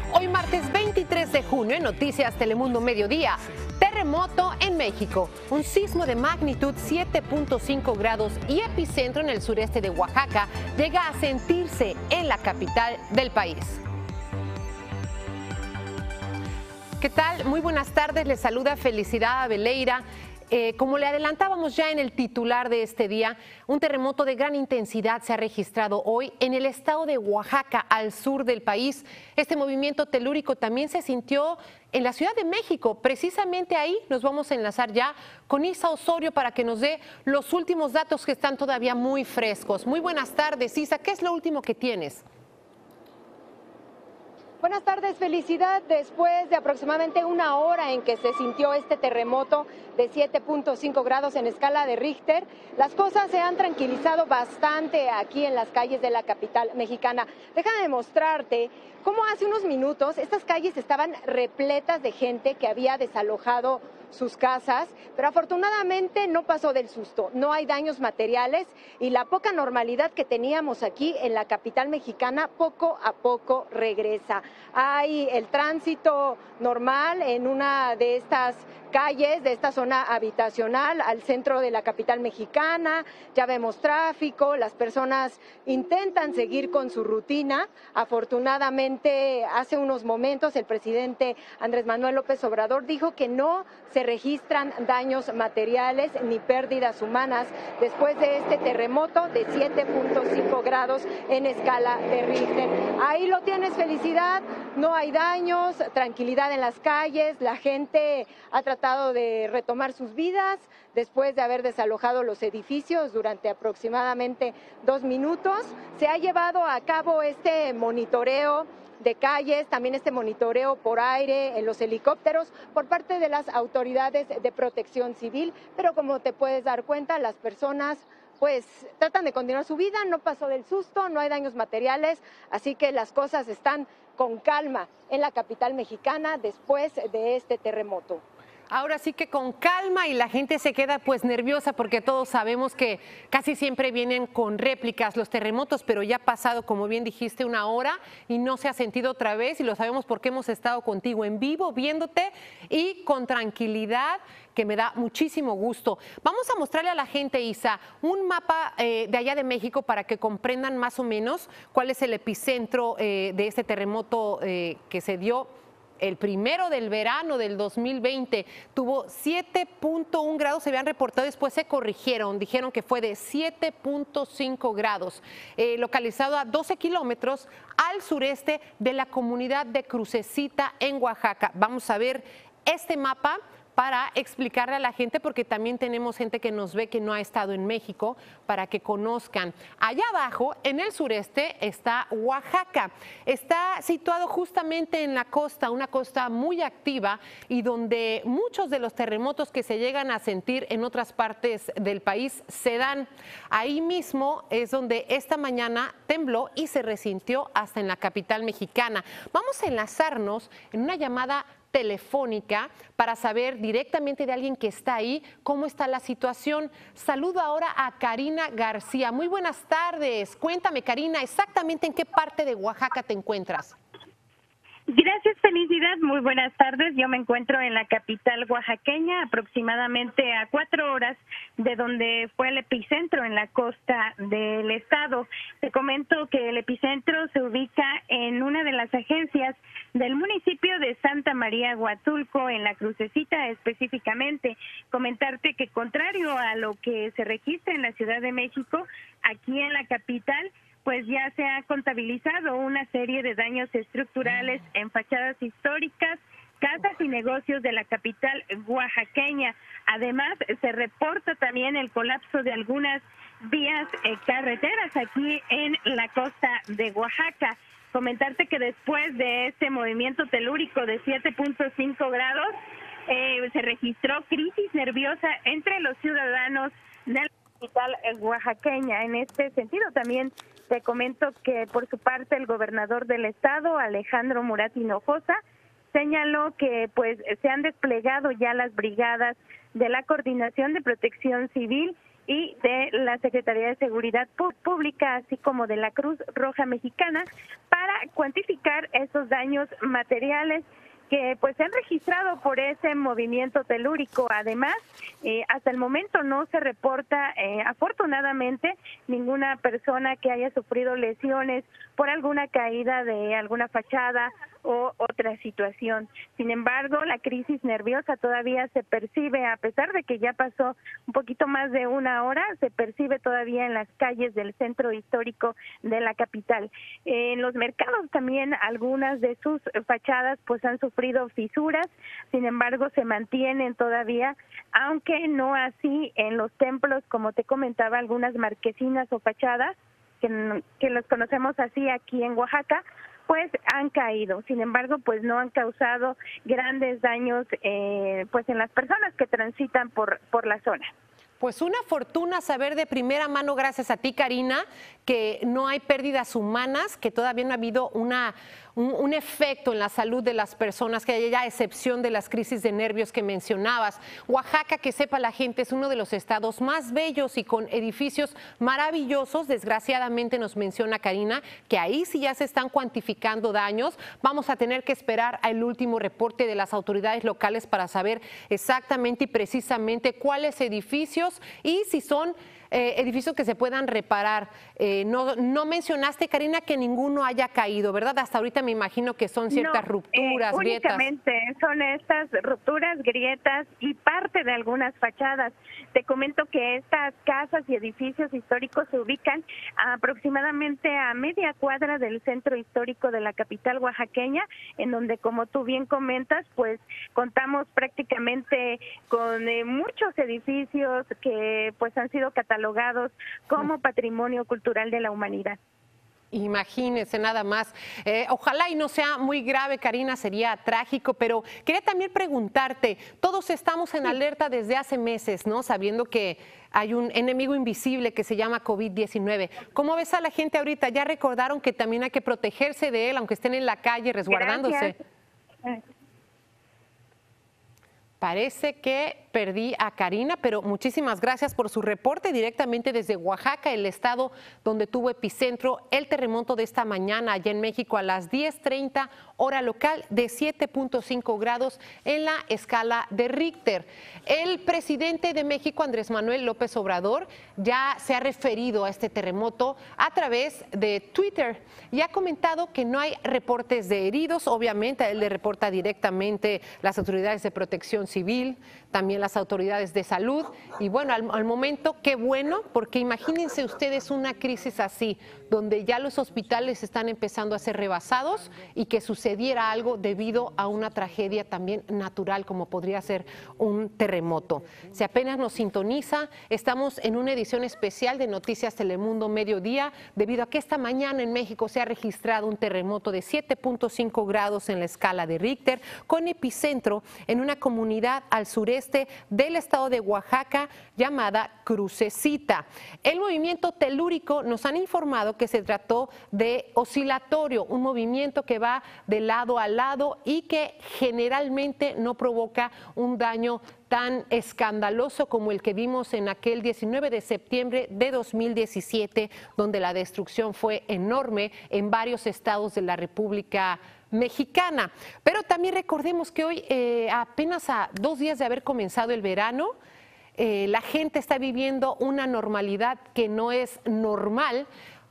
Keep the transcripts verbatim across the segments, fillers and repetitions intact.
Hoy martes veintitrés de junio en Noticias Telemundo Mediodía. Terremoto en México, un sismo de magnitud siete punto cinco grados y epicentro en el sureste de Oaxaca llega a sentirse en la capital del país. ¿Qué tal? Muy buenas tardes, les saluda Felicidad Abeleira. Eh, como le adelantábamos ya en el titular de este día, un terremoto de gran intensidad se ha registrado hoy en el estado de Oaxaca, al sur del país. Este movimiento telúrico también se sintió en la Ciudad de México. Precisamente ahí nos vamos a enlazar ya con Isa Osorio para que nos dé los últimos datos que están todavía muy frescos. Muy buenas tardes, Isa. ¿Qué es lo último que tienes? Buenas tardes, Felicidad. Después de aproximadamente una hora en que se sintió este terremoto de siete punto cinco grados en escala de Richter, las cosas se han tranquilizado bastante aquí en las calles de la capital mexicana. Déjame mostrarte cómo hace unos minutos estas calles estaban repletas de gente que había desalojado sus casas, pero afortunadamente no pasó del susto, no hay daños materiales y la poca normalidad que teníamos aquí en la capital mexicana poco a poco regresa. Hay el tránsito normal en una de estas calles, de esta zona habitacional al centro de la capital mexicana, ya vemos tráfico, las personas intentan seguir con su rutina. Afortunadamente, hace unos momentos el presidente Andrés Manuel López Obrador dijo que no se registran daños materiales ni pérdidas humanas después de este terremoto de siete punto cinco grados en escala de Richter. Ahí lo tienes, Felicidad, no hay daños, tranquilidad en las calles, la gente ha tratado de retomar sus vidas después de haber desalojado los edificios durante aproximadamente dos minutos. Se ha llevado a cabo este monitoreo de calles, también este monitoreo por aire en los helicópteros por parte de las autoridades de protección civil, pero como te puedes dar cuenta, las personas pues tratan de continuar su vida, no pasó del susto, no hay daños materiales, así que las cosas están con calma en la capital mexicana después de este terremoto. Ahora sí que con calma y la gente se queda pues nerviosa porque todos sabemos que casi siempre vienen con réplicas los terremotos, pero ya ha pasado, como bien dijiste, una hora y no se ha sentido otra vez y lo sabemos porque hemos estado contigo en vivo, viéndote y con tranquilidad, que me da muchísimo gusto. Vamos a mostrarle a la gente, Isa, un mapa eh, de allá de México para que comprendan más o menos cuál es el epicentro eh, de este terremoto eh, que se dio el primero del verano del dos mil veinte. Tuvo siete punto uno grados, se habían reportado, después se corrigieron, dijeron que fue de siete punto cinco grados, eh, localizado a doce kilómetros al sureste de la comunidad de Crucecita en Oaxaca. Vamos a ver este mapa para explicarle a la gente, porque también tenemos gente que nos ve que no ha estado en México, para que conozcan. Allá abajo, en el sureste, está Oaxaca. Está situado justamente en la costa, una costa muy activa y donde muchos de los terremotos que se llegan a sentir en otras partes del país se dan. Ahí mismo es donde esta mañana tembló y se resintió hasta en la capital mexicana. Vamos a enlazarnos en una llamada telefónica para saber directamente de alguien que está ahí cómo está la situación. Saludo ahora a Karina García. Muy buenas tardes. Cuéntame, Karina, exactamente en qué parte de Oaxaca te encuentras. Gracias, Felicidad. Muy buenas tardes. Yo me encuentro en la capital oaxaqueña, aproximadamente a cuatro horas de donde fue el epicentro en la costa del estado. Te comento que el epicentro se ubica en una de las agencias del municipio de Santa María Huatulco, en la Crucecita específicamente. Comentarte que contrario a lo que se registra en la Ciudad de México, aquí en la capital, pues ya se ha contabilizado una serie de daños estructurales en fachadas históricas, casas y negocios de la capital oaxaqueña. Además, se reporta también el colapso de algunas vías eh, carreteras aquí en la costa de Oaxaca. Comentarte que después de este movimiento telúrico de siete punto cinco grados, eh, se registró crisis nerviosa entre los ciudadanos de la capital oaxaqueña. En este sentido, también te comento que por su parte el gobernador del estado, Alejandro Murat Hinojosa, señaló que pues se han desplegado ya las brigadas de la Coordinación de Protección Civil y de la Secretaría de Seguridad Pública, así como de la Cruz Roja Mexicana, para cuantificar esos daños materiales que pues se han registrado por ese movimiento telúrico. Además, eh, hasta el momento no se reporta, eh, afortunadamente, ninguna persona que haya sufrido lesiones por alguna caída de alguna fachada o otra situación. Sin embargo, la crisis nerviosa todavía se percibe, a pesar de que ya pasó un poquito más de una hora, se percibe todavía en las calles del centro histórico de la capital. En los mercados también algunas de sus fachadas pues han sufrido fisuras, sin embargo se mantienen todavía, aunque no así en los templos, como te comentaba, algunas marquesinas o fachadas, que, que los conocemos así aquí en Oaxaca, pues han caído. Sin embargo, pues no han causado grandes daños eh, pues en las personas que transitan por, por la zona. Pues una fortuna saber de primera mano, gracias a ti, Karina, que no hay pérdidas humanas, que todavía no ha habido una, un, un efecto en la salud de las personas, que haya excepción de las crisis de nervios que mencionabas. Oaxaca, que sepa la gente, es uno de los estados más bellos y con edificios maravillosos. Desgraciadamente nos menciona Karina que ahí sí ya se están cuantificando daños. Vamos a tener que esperar al último reporte de las autoridades locales para saber exactamente y precisamente cuáles edificios y si son eh, edificios que se puedan reparar. Eh, no, no mencionaste, Karina, que ninguno haya caído, ¿verdad? Hasta ahorita me imagino que son ciertas no, rupturas, eh, grietas. Únicamente son estas rupturas, grietas y parte de algunas fachadas. Te comento que estas casas y edificios históricos se ubican aproximadamente a media cuadra del centro histórico de la capital oaxaqueña, en donde, como tú bien comentas, pues contamos prácticamente con eh, muchos edificios que pues han sido catalogados como patrimonio cultural de la humanidad. Imagínense nada más. Eh, ojalá y no sea muy grave, Karina, sería trágico, pero quería también preguntarte, todos estamos en alerta desde hace meses, ¿no? Sabiendo que hay un enemigo invisible que se llama COVID diecinueve. ¿Cómo ves a la gente ahorita? ¿Ya recordaron que también hay que protegerse de él, aunque estén en la calle resguardándose? Gracias. Parece que perdí a Karina, pero muchísimas gracias por su reporte directamente desde Oaxaca, el estado donde tuvo epicentro el terremoto de esta mañana allá en México a las diez treinta hora local de siete punto cinco grados en la escala de Richter. El presidente de México, Andrés Manuel López Obrador, ya se ha referido a este terremoto a través de Twitter y ha comentado que no hay reportes de heridos. Obviamente, él le reporta directamente las autoridades de protección civil, también las autoridades de salud. Y bueno, al, al momento, qué bueno, porque imagínense ustedes una crisis así, donde ya los hospitales están empezando a ser rebasados y que sucediera algo debido a una tragedia también natural como podría ser un terremoto. Si apenas nos sintoniza, estamos en una edición especial de Noticias Telemundo Mediodía, debido a que esta mañana en México se ha registrado un terremoto de siete punto cinco grados en la escala de Richter, con epicentro en una comunidad al sureste del estado de Oaxaca llamada Crucecita. El movimiento telúrico nos han informado que se trató de oscilatorio, un movimiento que va de lado a lado y que generalmente no provoca un daño tan escandaloso como el que vimos en aquel diecinueve de septiembre de dos mil diecisiete, donde la destrucción fue enorme en varios estados de la República Mexicana. Pero también recordemos que hoy, eh, apenas a dos días de haber comenzado el verano, eh, la gente está viviendo una normalidad que no es normal,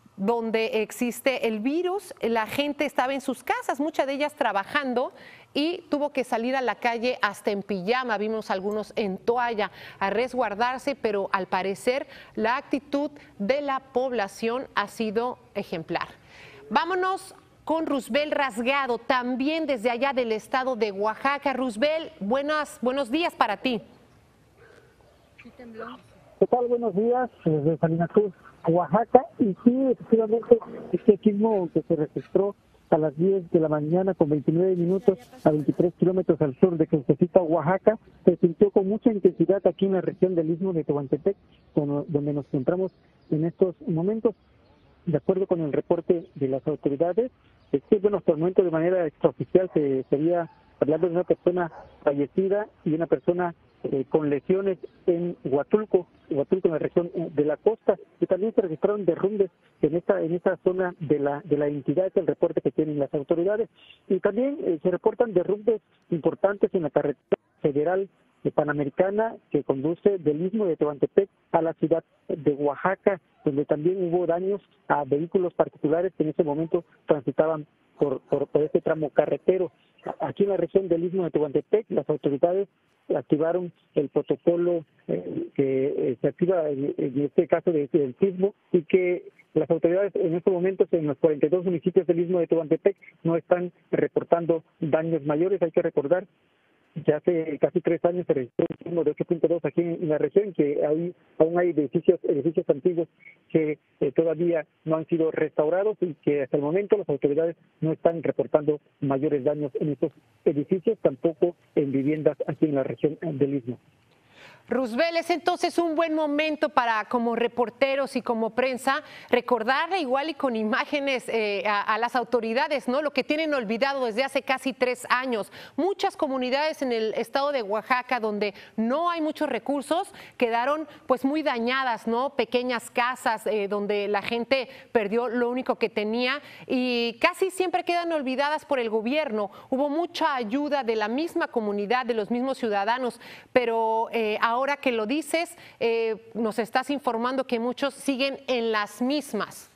donde existe el virus. La gente estaba en sus casas, muchas de ellas trabajando, y tuvo que salir a la calle hasta en pijama. Vimos algunos en toalla a resguardarse, pero al parecer la actitud de la población ha sido ejemplar. Vámonos con Rusbel Rasgado, también desde allá del estado de Oaxaca. Rusbel, buenas, buenos días para ti. ¿Qué tal? Buenos días, desde Salina Cruz, Oaxaca. Y sí, efectivamente, este sismo que se registró a las diez de la mañana con veintinueve minutos a veintitrés kilómetros al sur de Crucecita, Oaxaca, se sintió con mucha intensidad aquí en la región del Istmo de Tehuantepec, donde nos encontramos en estos momentos. De acuerdo con el reporte de las autoridades, es que, bueno, hasta el momento de manera extraoficial se, se había hablando de una persona fallecida y una persona eh, con lesiones en Huatulco, Huatulco en la región de la costa, y también se registraron derrumbes en esta en esta zona de la de la entidad, es el reporte que tienen las autoridades, y también eh, se reportan derrumbes importantes en la carretera federal panamericana que conduce del istmo de Tehuantepec a la ciudad de Oaxaca, donde también hubo daños a vehículos particulares que en ese momento transitaban por, por, por este tramo carretero. Aquí en la región del istmo de Tehuantepec, las autoridades activaron el protocolo eh, que eh, se activa en, en este caso de, del sismo, y que las autoridades en estos momentos en los cuarenta y dos municipios del istmo de Tehuantepec no están reportando daños mayores. Hay que recordar, ya hace casi tres años se registró un sismo de ocho punto dos aquí en la región, que ahí aún hay edificios edificios antiguos que eh, todavía no han sido restaurados, y que hasta el momento las autoridades no están reportando mayores daños en estos edificios, tampoco en viviendas aquí en la región del Istmo. Roosevelt, es entonces un buen momento para, como reporteros y como prensa, recordarle igual y con imágenes eh, a, a las autoridades, ¿no? Lo que tienen olvidado desde hace casi tres años. Muchas comunidades en el estado de Oaxaca, donde no hay muchos recursos, quedaron pues muy dañadas, ¿no? Pequeñas casas eh, donde la gente perdió lo único que tenía, y casi siempre quedan olvidadas por el gobierno. Hubo mucha ayuda de la misma comunidad, de los mismos ciudadanos, pero eh, ahora Ahora que lo dices, eh, nos estás informando que muchos siguen en las mismas.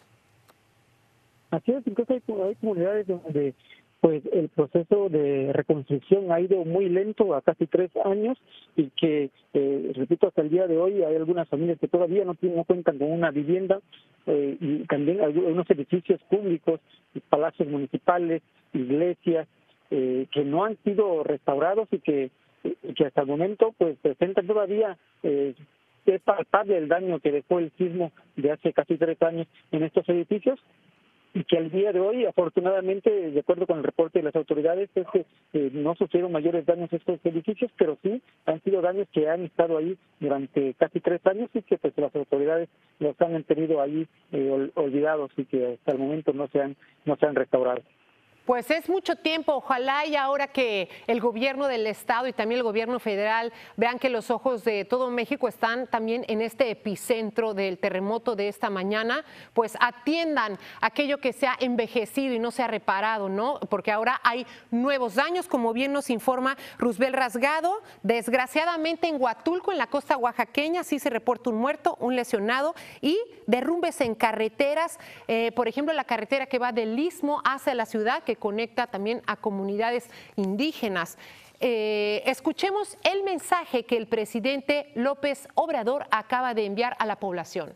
Así es, incluso hay, hay comunidades donde pues el proceso de reconstrucción ha ido muy lento, a casi tres años, y que, eh, repito, hasta el día de hoy hay algunas familias que todavía no, tienen, no cuentan con una vivienda, eh, y también hay unos edificios públicos, palacios municipales, iglesias, eh, que no han sido restaurados y que que hasta el momento pues presentan todavía, eh, es palpable el daño que dejó el sismo de hace casi tres años en estos edificios, y que al día de hoy, afortunadamente, de acuerdo con el reporte de las autoridades, es que eh, no sufrieron mayores daños estos edificios, pero sí han sido daños que han estado ahí durante casi tres años, y que pues las autoridades los han tenido ahí eh, ol, olvidados, y que hasta el momento no se han, no se han restaurado. Pues es mucho tiempo, ojalá y ahora que el gobierno del estado y también el gobierno federal vean que los ojos de todo México están también en este epicentro del terremoto de esta mañana, pues atiendan aquello que se ha envejecido y no se ha reparado, ¿no? Porque ahora hay nuevos daños, como bien nos informa Roosevelt Rasgado. Desgraciadamente en Huatulco, en la costa oaxaqueña, sí se reporta un muerto, un lesionado y derrumbes en carreteras, eh, por ejemplo, la carretera que va del Istmo hacia la ciudad, que conecta también a comunidades indígenas. Eh, escuchemos el mensaje que el presidente López Obrador acaba de enviar a la población.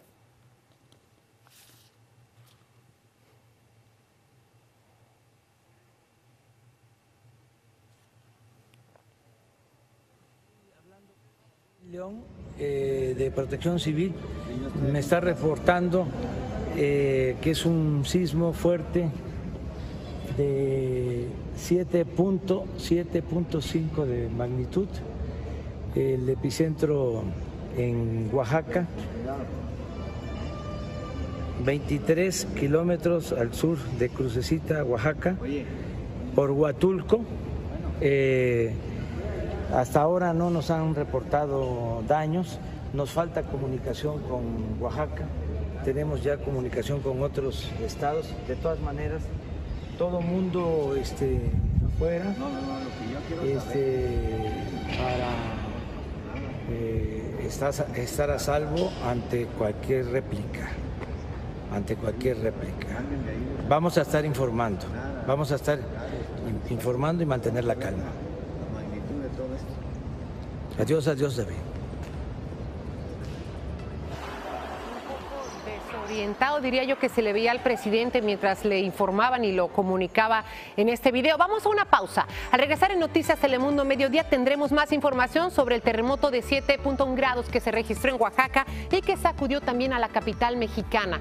León eh, de Protección Civil me está reportando eh, que es un sismo fuerte de siete punto cinco de magnitud, el epicentro en Oaxaca, veintitrés kilómetros al sur de Crucecita, Oaxaca, por Huatulco. Eh, hasta ahora no nos han reportado daños, nos falta comunicación con Oaxaca, tenemos ya comunicación con otros estados. De todas maneras, todo mundo este, afuera, este, para eh, estar, estar a salvo ante cualquier réplica, ante cualquier réplica. Vamos a estar informando, vamos a estar informando y mantener la calma. Adiós, adiós, David. Orientado, diría yo, que se le veía al presidente mientras le informaban y lo comunicaba en este video. Vamos a una pausa. Al regresar en Noticias Telemundo Mediodía tendremos más información sobre el terremoto de siete punto uno grados que se registró en Oaxaca y que sacudió también a la capital mexicana.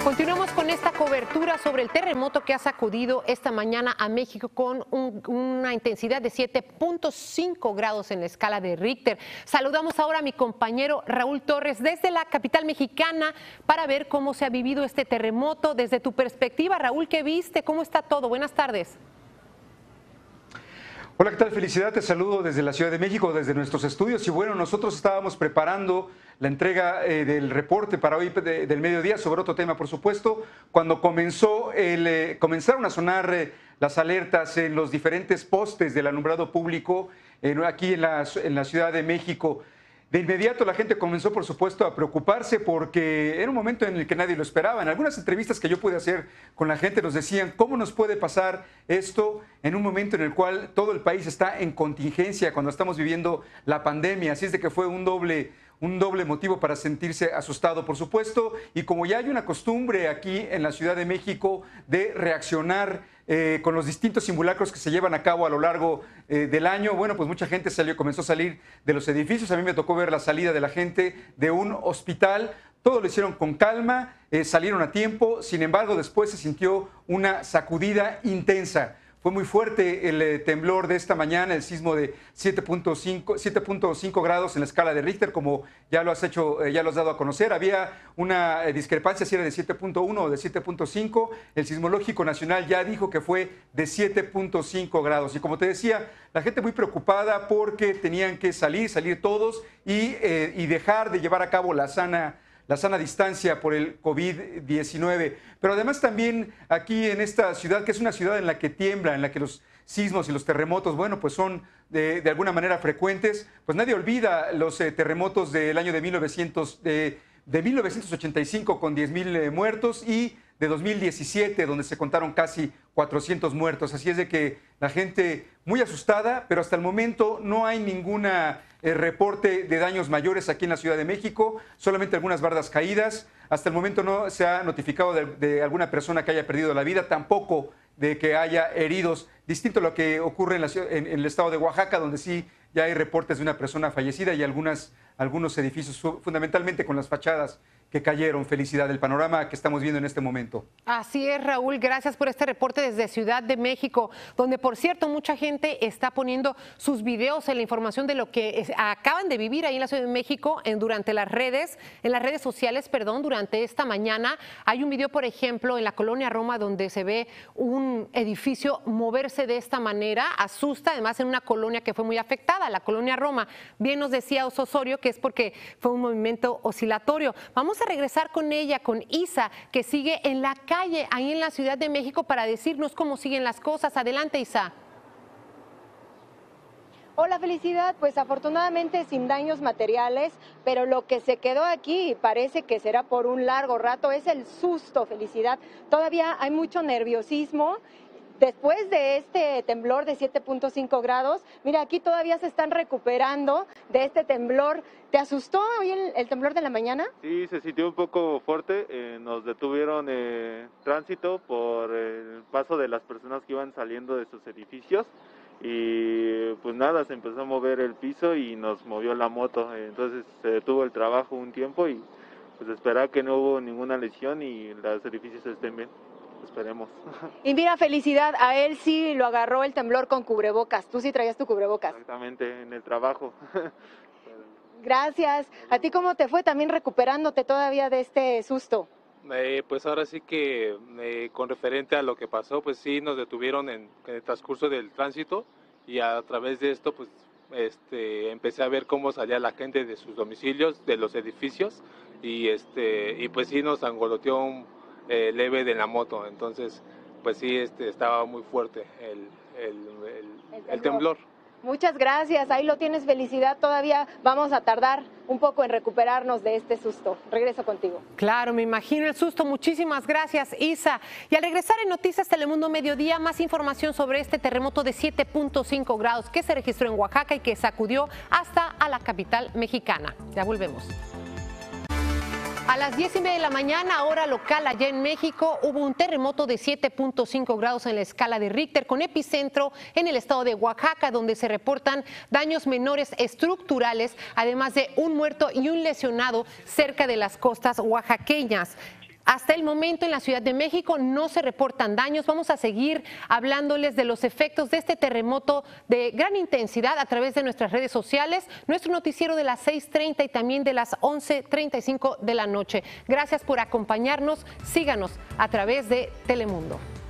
Continuamos con esta cobertura sobre el terremoto que ha sacudido esta mañana a México con un, una intensidad de siete punto cinco grados en la escala de Richter. Saludamos ahora a mi compañero Raúl Torres desde la capital mexicana para ver cómo se ha vivido este terremoto. Desde tu perspectiva, Raúl, ¿qué viste? ¿Cómo está todo? Buenas tardes. Hola, ¿qué tal? Felicidad, te saludo desde la Ciudad de México, desde nuestros estudios. Y bueno, nosotros estábamos preparando la entrega eh, del reporte para hoy de, del mediodía sobre otro tema, por supuesto, cuando comenzó el, eh, comenzaron a sonar eh, las alertas en los diferentes postes del alumbrado público eh, aquí en la, en la Ciudad de México. De inmediato la gente comenzó, por supuesto, a preocuparse porque era un momento en el que nadie lo esperaba. En algunas entrevistas que yo pude hacer con la gente nos decían, ¿cómo nos puede pasar esto en un momento en el cual todo el país está en contingencia, cuando estamos viviendo la pandemia? Así es de que fue un doble, un doble motivo para sentirse asustado, por supuesto. Y como ya hay una costumbre aquí en la Ciudad de México de reaccionar Eh, con los distintos simulacros que se llevan a cabo a lo largo eh, del año, bueno, pues mucha gente salió, comenzó a salir de los edificios. A mí me tocó ver la salida de la gente de un hospital. Todo lo hicieron con calma, eh, salieron a tiempo. Sin embargo, después se sintió una sacudida intensa. Fue muy fuerte el eh, temblor de esta mañana, el sismo de siete punto cinco grados en la escala de Richter, como ya lo has hecho, eh, ya lo has dado a conocer. Había una eh, discrepancia si era de siete punto uno o de siete punto cinco. El Sismológico Nacional ya dijo que fue de siete punto cinco grados. Y como te decía, la gente muy preocupada porque tenían que salir, salir todos y, eh, y dejar de llevar a cabo la sana la sana distancia por el COVID diecinueve. Pero además también aquí en esta ciudad, que es una ciudad en la que tiembla, en la que los sismos y los terremotos, bueno, pues son de, de alguna manera frecuentes, pues nadie olvida los eh, terremotos del año de, mil novecientos, de, de mil novecientos ochenta y cinco con diez mil eh, muertos y de dos mil diecisiete, donde se contaron casi cuatrocientos muertos. Así es de que la gente muy asustada, pero hasta el momento no hay ninguna eh, reporte de daños mayores aquí en la Ciudad de México, solamente algunas bardas caídas. Hasta el momento no se ha notificado de, de alguna persona que haya perdido la vida, tampoco de que haya heridos, distinto a lo que ocurre en, la, en, en el estado de Oaxaca, donde sí ya hay reportes de una persona fallecida y algunas, algunos edificios, fundamentalmente con las fachadas que cayeron. Felicidad, el panorama que estamos viendo en este momento. Así es, Raúl, gracias por este reporte desde Ciudad de México, donde, por cierto, mucha gente está poniendo sus videos en la información de lo que es, acaban de vivir ahí en la Ciudad de México en, durante las redes, en las redes sociales, perdón, durante esta mañana. Hay un video, por ejemplo, en la colonia Roma, donde se ve un edificio moverse de esta manera, asusta, además en una colonia que fue muy afectada, la colonia Roma. Bien nos decía Osorio que es porque fue un movimiento oscilatorio. Vamos a regresar con ella, con Isa, que sigue en la calle, ahí en la Ciudad de México, para decirnos cómo siguen las cosas. Adelante, Isa. Hola, Felicidad. Pues afortunadamente sin daños materiales, pero lo que se quedó aquí y parece que será por un largo rato es el susto, Felicidad. Todavía hay mucho nerviosismo. Después de este temblor de siete punto cinco grados, mira, aquí todavía se están recuperando de este temblor. ¿Te asustó hoy el, el temblor de la mañana? Sí, se sintió un poco fuerte. Eh, nos detuvieron eh, tránsito por el paso de las personas que iban saliendo de sus edificios. Y pues nada, se empezó a mover el piso y nos movió la moto. Entonces se detuvo el trabajo un tiempo y pues esperar que no hubo ninguna lesión y los edificios estén bien. Esperemos. Y mira, Felicidad, a él sí lo agarró el temblor con cubrebocas. Tú sí traías tu cubrebocas. Exactamente, en el trabajo. Gracias. ¿A ti cómo te fue también recuperándote todavía de este susto? Eh, pues ahora sí que eh, con referente a lo que pasó, pues sí nos detuvieron en, en el transcurso del tránsito y a través de esto pues este, empecé a ver cómo salía la gente de sus domicilios, de los edificios y, este, y pues sí nos angoloteó un Eh, leve de la moto, entonces pues sí este, estaba muy fuerte el, el, el, el, el temblor. Muchas gracias, ahí lo tienes, Felicidad. Todavía vamos a tardar un poco en recuperarnos de este susto. Regreso contigo. Claro, me imagino el susto. Muchísimas gracias, Isa. Y al regresar en Noticias Telemundo Mediodía, más información sobre este terremoto de siete punto cinco grados que se registró en Oaxaca y que sacudió hasta a la capital mexicana. Ya volvemos. A las diez y media de la mañana, hora local allá en México, hubo un terremoto de siete punto cinco grados en la escala de Richter con epicentro en el estado de Oaxaca, donde se reportan daños menores estructurales, además de un muerto y un lesionado cerca de las costas oaxaqueñas. Hasta el momento en la Ciudad de México no se reportan daños. Vamos a seguir hablándoles de los efectos de este terremoto de gran intensidad a través de nuestras redes sociales, nuestro noticiero de las seis treinta y también de las once treinta y cinco de la noche. Gracias por acompañarnos. Síganos a través de Telemundo.